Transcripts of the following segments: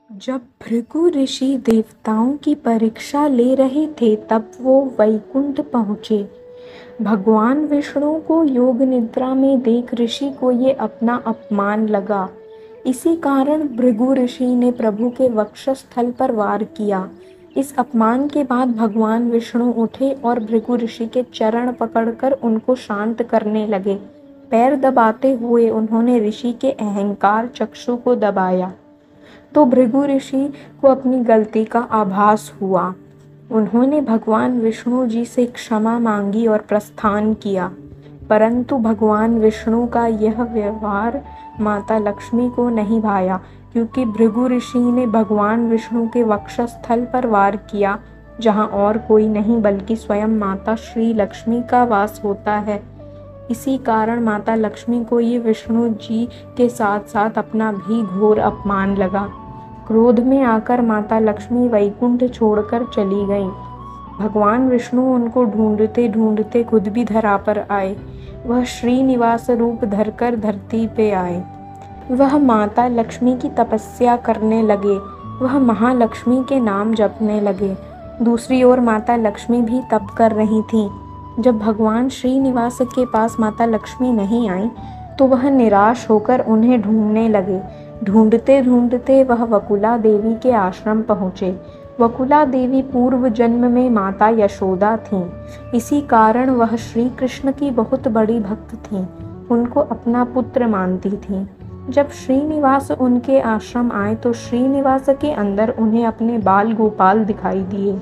जब भृगु ऋषि देवताओं की परीक्षा ले रहे थे तब वो वैकुंठ पहुँचे। भगवान विष्णु को योग निद्रा में देख ऋषि को ये अपना अपमान लगा। इसी कारण भृगु ऋषि ने प्रभु के वक्षस्थल पर वार किया। इस अपमान के बाद भगवान विष्णु उठे और भृगु ऋषि के चरण पकड़कर उनको शांत करने लगे। पैर दबाते हुए उन्होंने ऋषि के अहंकार चक्षु को दबाया तो भृगु ऋषि को अपनी गलती का आभास हुआ। उन्होंने भगवान विष्णु जी से क्षमा मांगी और प्रस्थान किया, परंतु भगवान विष्णु का यह व्यवहार माता लक्ष्मी को नहीं भाया, क्योंकि भृगु ऋषि ने भगवान विष्णु के वक्षस्थल पर वार किया, जहाँ और कोई नहीं बल्कि स्वयं माता श्री लक्ष्मी का वास होता है। इसी कारण माता लक्ष्मी को ये विष्णु जी के साथ साथ अपना भी घोर अपमान लगा। क्रोध में आकर माता लक्ष्मी वैकुंठ छोड़कर चली गईं। भगवान विष्णु उनको ढूंढते ढूंढते खुद भी धरा पर आए। वह श्रीनिवास रूप धरकर धरती पे आए। वह माता लक्ष्मी की तपस्या करने लगे। वह महालक्ष्मी के नाम जपने लगे। दूसरी ओर माता लक्ष्मी भी तप कर रही थीं। जब भगवान श्रीनिवास के पास माता लक्ष्मी नहीं आई तो वह निराश होकर उन्हें ढूंढने लगे। ढूंढते ढूंढते वह वकुला देवी के आश्रम पहुँचे। वकुला देवी पूर्व जन्म में माता यशोदा थीं। इसी कारण वह श्री कृष्ण की बहुत बड़ी भक्त थीं। उनको अपना पुत्र मानती थीं। जब श्रीनिवास उनके आश्रम आए तो श्रीनिवास के अंदर उन्हें अपने बाल गोपाल दिखाई दिए।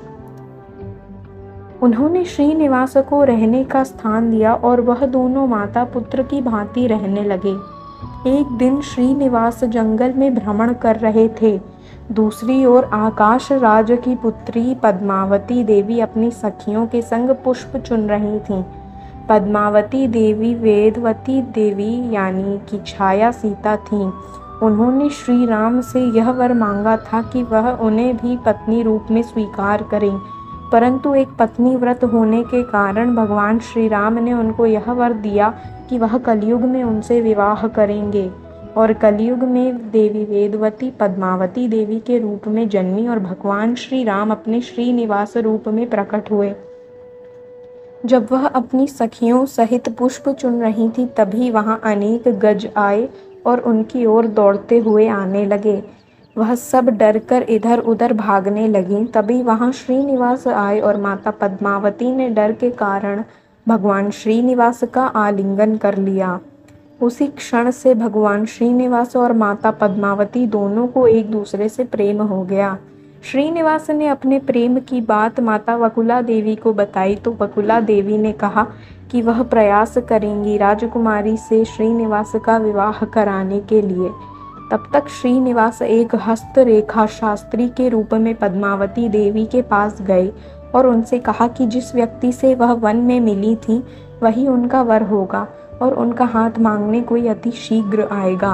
उन्होंने श्रीनिवास को रहने का स्थान दिया और वह दोनों माता पुत्र की भांति रहने लगे। एक दिन श्रीनिवास जंगल में भ्रमण कर रहे थे। दूसरी ओर आकाश राज की पुत्री पद्मावती देवी अपनी सखियों के संग पुष्प चुन रही थीं। पद्मावती देवी वेदवती देवी यानी कि छाया सीता थीं। उन्होंने श्री राम से यह वर मांगा था कि वह उन्हें भी पत्नी रूप में स्वीकार करें, परंतु एक पत्नी व्रत होने के कारण भगवान श्री राम ने उनको यह वर दिया कि वह कलयुग में उनसे विवाह करेंगे। और कलयुग में देवी वेदवती पद्मावती देवी के रूप में जन्मी और भगवान श्री राम अपने श्रीनिवास रूप में प्रकट हुए। जब वह अपनी सखियों सहित पुष्प चुन रही थी तभी वहां अनेक गज आए और उनकी ओर दौड़ते हुए आने लगे। वह सब डरकर इधर उधर भागने लगीं। तभी वहां श्रीनिवास आए और माता पद्मावती ने डर के कारण भगवान श्रीनिवास का आलिंगन कर लिया। उसी क्षण से भगवान श्रीनिवास और माता पद्मावती दोनों को एक दूसरे से प्रेम हो गया। श्रीनिवास ने अपने प्रेम की बात माता वकुला देवी को बताई तो वकुला देवी ने कहा कि वह प्रयास करेंगी राजकुमारी से श्रीनिवास का विवाह कराने के लिए। तब तक श्रीनिवास एक हस्तरेखा शास्त्री के रूप में पद्मावती देवी के पास गए और उनसे कहा कि जिस व्यक्ति से वह वन में मिली थी वही उनका वर होगा और उनका हाथ मांगने कोई अति शीघ्र आएगा।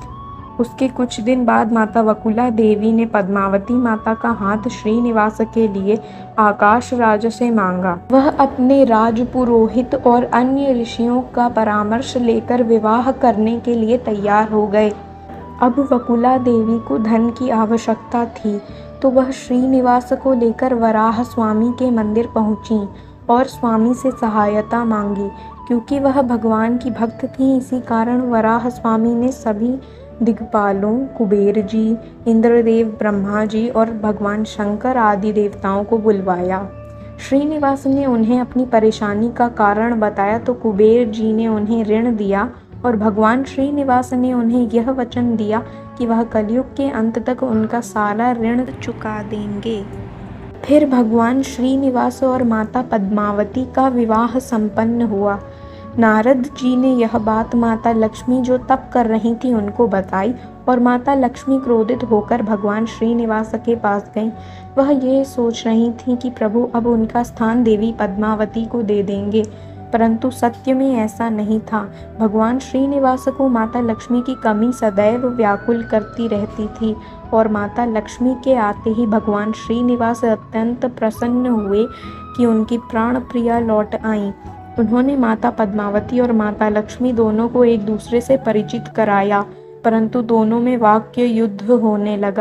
उसके कुछ दिन बाद माता वकुला देवी ने पद्मावती माता का हाथ श्रीनिवास के लिए आकाश राज से मांगा। वह अपने राजपुरोहित और अन्य ऋषियों का परामर्श लेकर विवाह करने के लिए तैयार हो गए। अब वकुला देवी को धन की आवश्यकता थी तो वह श्रीनिवास को लेकर वराह स्वामी के मंदिर पहुंची और स्वामी से सहायता मांगी। क्योंकि वह भगवान की भक्त थी इसी कारण वराह स्वामी ने सभी दिग्पालों कुबेर जी, इंद्रदेव, ब्रह्मा जी और भगवान शंकर आदि देवताओं को बुलवाया। श्रीनिवास ने उन्हें अपनी परेशानी का कारण बताया तो कुबेर जी ने उन्हें ऋण दिया और भगवान श्रीनिवास ने उन्हें यह वचन दिया कि वह कलयुग के अंत तक उनका सारा ऋण चुका देंगे। फिर भगवान श्रीनिवास और माता पद्मावती का विवाह संपन्न हुआ। नारद जी ने यह बात माता लक्ष्मी जो तप कर रही थी उनको बताई और माता लक्ष्मी क्रोधित होकर भगवान श्रीनिवास के पास गईं। वह ये सोच रही थी कि प्रभु अब उनका स्थान देवी पद्मावती को दे देंगे, परंतु सत्य में ऐसा नहीं था। भगवान श्रीनिवास को माता लक्ष्मी की कमी सदैव व्याकुल करती रहती थी और माता लक्ष्मी के आते ही भगवान श्रीनिवास अत्यंत प्रसन्न हुए कि उनकी प्राण प्रिया लौट आईं। उन्होंने माता पद्मावती और माता लक्ष्मी दोनों को एक दूसरे से परिचित कराया, परंतु दोनों में वाक्य युद्ध होने लगा।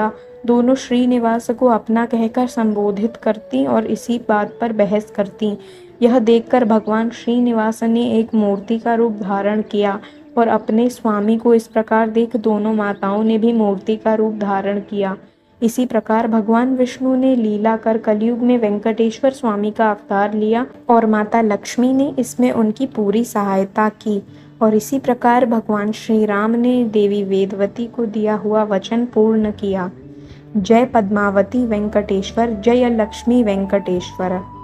दोनों श्रीनिवास को अपना कहकर संबोधित करती और इसी बात पर बहस करती। यह देखकर भगवान श्रीनिवास ने एक मूर्ति का रूप धारण किया और अपने स्वामी को इस प्रकार देख दोनों माताओं ने भी मूर्ति का रूप धारण किया। इसी प्रकार भगवान विष्णु ने लीला कर कलयुग में वेंकटेश्वर स्वामी का अवतार लिया और माता लक्ष्मी ने इसमें उनकी पूरी सहायता की। और इसी प्रकार भगवान श्री राम ने देवी वेदवती को दिया हुआ वचन पूर्ण किया। जय पद्मावती वेंकटेश्वर, जय लक्ष्मी वेंकटेश्वर।